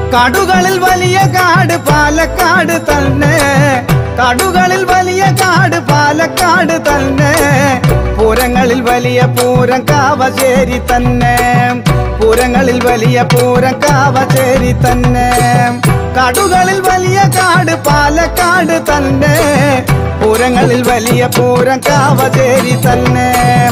കാടുകളിൽ വലിയ കാട് പാലക്കാട് തന്നെ, കാടുകളിൽ വലിയ കാട് പാലക്കാട് തന്നെ, പൂരങ്ങളിൽ വലിയ പൂരം കാവശ്ശേരി തന്നെ, പൂരങ്ങളിൽ വലിയ പൂരം കാവശ്ശേരി തന്നെ. കാടുകളിൽ വലിയ കാട് പാലക്കാട് തന്നെ, പൂരങ്ങളിൽ വലിയ പൂരം കാവശ്ശേരി തന്നെ.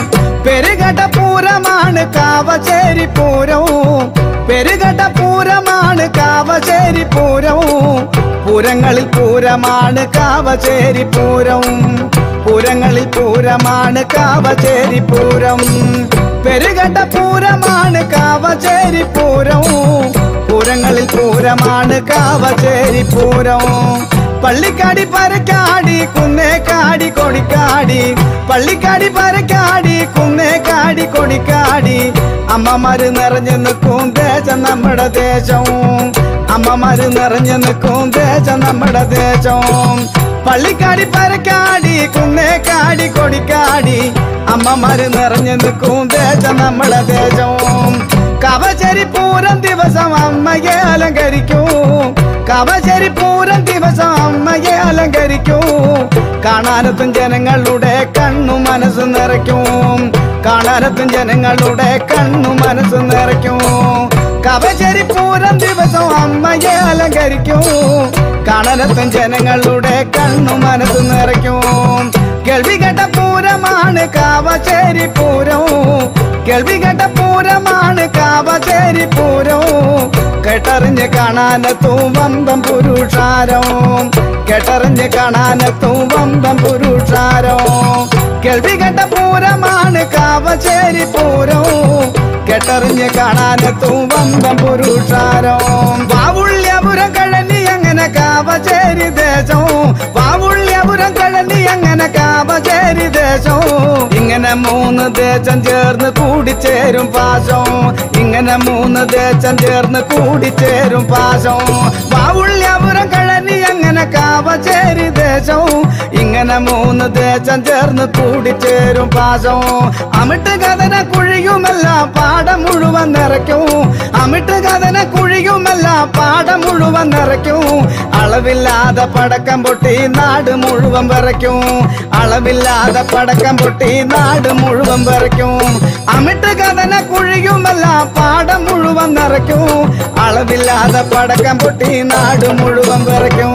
പെരുകട പൂരമാണ് കാവശ്ശേരി പൂരവും, പെരുകട പൂരമാണ് കാവശ്ശേരി പൂരവും, പൂരങ്ങളിൽ പൂരമാണ് കാവശ്ശേരി പൂരം, പൂരങ്ങളിൽ പൂരമാണ് കാവശ്ശേരി പൂരം. പെരുകട പൂരമാണ് കാവശ്ശേരി പൂരവും, പൂരങ്ങളിൽ പൂരമാണ് കാവശ്ശേരി പൂരം. പള്ളിക്കാടി പരക്കാടി കുന്നേക്കാടി കൊടിക്കാടി, പള്ളിക്കാടി പരക്കാടി കുന്നേക്കാടി കൊടിക്കാടി, അമ്മമാര് നിറഞ്ഞു നിൽക്കും ദേശം നമ്മുടെ ദേശവും, അമ്മമാര് നിറഞ്ഞു നിൽക്കും ദേശം നമ്മുടെ ദേശവും. പള്ളിക്കാടി പരക്കാടി കുന്നേക്കാടി കൊടിക്കാടി, അമ്മമാര് നിറഞ്ഞു നിൽക്കും ദേശം നമ്മുടെ ദേശവും. കാവശ്ശേരി പൂരം ദിവസം അമ്മയെ അലങ്കരിക്കും, കാവശ്ശേരി പൂരം ദിവസം അമ്മയെ അലങ്കരിക്കും, കാണാനെത്തും ജനങ്ങളുടെ കണ്ണു മനസ്സ് നിറയ്ക്കും, കാണാനെത്തും ജനങ്ങളുടെ കണ്ണു മനസ്സ് നിറയ്ക്കും. കാവശ്ശേരി പൂരം ദിവസം അമ്മയെ അലങ്കരിക്കും, കാണാനെത്തും ജനങ്ങളുടെ കണ്ണു മനസ്സ് നിറയ്ക്കും. കേൾവികെട്ട പൂരമാണ് കാവശ്ശേരി പൂരവും, കേൾവികെട്ട പൂരമാണ് കാവശ്ശേരി പൂരവും, കേട്ടറിഞ്ഞ് കാണാനെത്തും വമ്പം പുരുഷാരം, കേട്ടറിഞ്ഞ് കാണാനെത്തും വമ്പം പുരുഷാരം. കേൾവികെട്ട പൂരമാണ് കാവശ്ശേരി പൂരവും, കേട്ടറിഞ്ഞ് കാണാനെത്തും വമ്പം പുരുഷാരം. വാവുള്ളിയപുരം കഴനി അങ്ങനെ കാവശ്ശേരി ദേശവും, വാവുള്ളിയപുരം കഴനി അങ്ങനെ കാവശ്ശേരി ദേശവും, ഇങ്ങനെ മൂന്ന് ദേശം ചേർന്ന് കൂടിച്ചേരും പാശം, ഇങ്ങനെ മൂന്ന് ദേശം ചേർന്ന് കൂടിച്ചേരും പാശം. വാവുള്ളിയപുരം കഴനി അങ്ങനെ കാവശ്ശേരി ദേശവും, ഇങ്ങനെ മൂന്ന് ദേശം ചേർന്ന് കൂടിച്ചേരും പാശം. അമിട്ട് കഥന കുഴിയുമല്ല പാടം മുഴുവൻ നിറയ്ക്കും, അമിട്ട് കഥന കുഴിയുമല്ല പാടം മുഴുവൻ നിറയ്ക്കും, അളവില്ലാതെ പടക്കം പൊട്ടി നാട് മുഴുവൻ വിറയ്ക്കും, അളവില്ലാതെ പടക്കം പൊട്ടി നാട് മുഴുവൻ വിറയ്ക്കും. അമിട്ട് കഥന കുഴിയുമല്ല പാടം മുഴുവൻ നിറയ്ക്കും, അളവില്ലാതെ പടക്കം പൊട്ടി നാട് മുഴുവൻ വിറയ്ക്കും.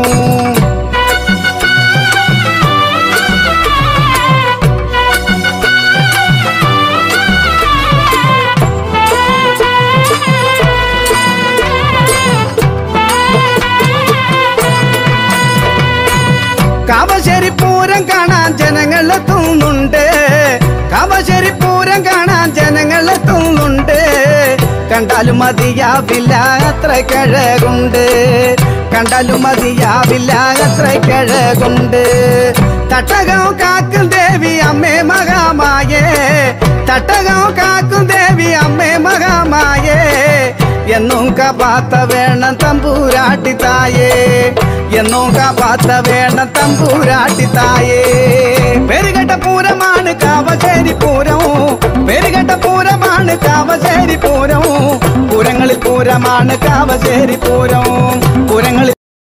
കാവശ്ശേരി പൂരം കാണാൻ ജനങ്ങൾ എത്തുന്നുണ്ട്, കാവശ്ശേരി പൂരം കാണാൻ ജനങ്ങൾ എത്തുന്നുണ്ട്, കണ്ടാലും മതിയാവില്ല അത്ര കിഴകുണ്ട്, കണ്ടാലും മതിയാവില്ല അത്ര കിഴകുണ്ട്. തട്ടകം കാക്കും ദേവി അമ്മേ മഹാമായേ, തട്ടകം കാക്കും ദേവി അമ്മേ മഹാമായേ, എന്നും കാപ്പാത്ത വേണം തമ്പൂരാട്ടി തായേ, എന്നും കാപ്പാത്ത വേണം തമ്പൂരാട്ടി തായേ. പെരുകെട്ട പൂരമാണ് കാവശ്ശേരി പൂരവും, പെരുകെട്ട പൂരമാണ് കാവശ്ശേരി പൂരവും, പൂരങ്ങളിൽ പൂരമാണ് കാവശ്ശേരി പൂരവും, പൂരങ്ങളിൽ